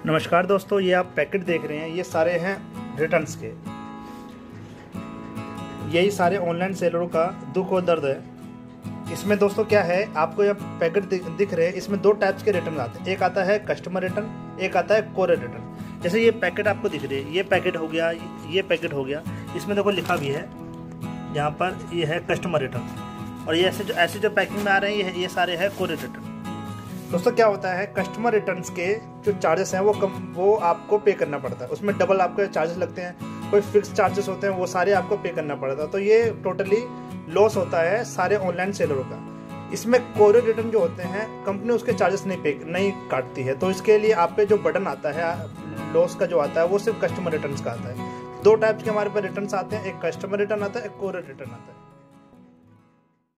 नमस्कार दोस्तों, ये आप पैकेट देख रहे हैं, ये सारे हैं रिटर्न्स के। यही सारे ऑनलाइन सेलरों का दुख और दर्द है। इसमें दोस्तों क्या है, आपको ये पैकेट दिख रहे हैं, इसमें दो टाइप्स के रिटर्न आते हैं। एक आता है कस्टमर रिटर्न, एक आता है कोरियर रिटर्न। जैसे ये पैकेट आपको दिख रही है, ये पैकेट हो गया, ये पैकेट हो गया। इसमें देखो लिखा भी है यहाँ पर, ये है कस्टमर रिटर्न। और ये ऐसे जो पैकिंग में आ रहे हैं, ये सारे हैं कोरियर रिटर्न। दोस्तों क्या होता है, कस्टमर रिटर्न्स के जो चार्जेस हैं वो आपको पे करना पड़ता है। उसमें डबल आपके चार्जेस लगते हैं, कोई फिक्स चार्जेस होते हैं, वो सारे आपको पे करना पड़ता है। तो ये टोटली लॉस होता है सारे ऑनलाइन सेलरों का। इसमें कोरियर रिटर्न जो होते हैं, कंपनी उसके चार्जेस नहीं काटती है। तो इसके लिए आप पे जो बटन आता है लॉस का जो आता है, वो सिर्फ कस्टमर रिटर्न्स का आता है। दो टाइप्स के हमारे पास रिटर्न्स आते हैं, एक कस्टमर रिटर्न आता है, एक कोरियर रिटर्न आता है।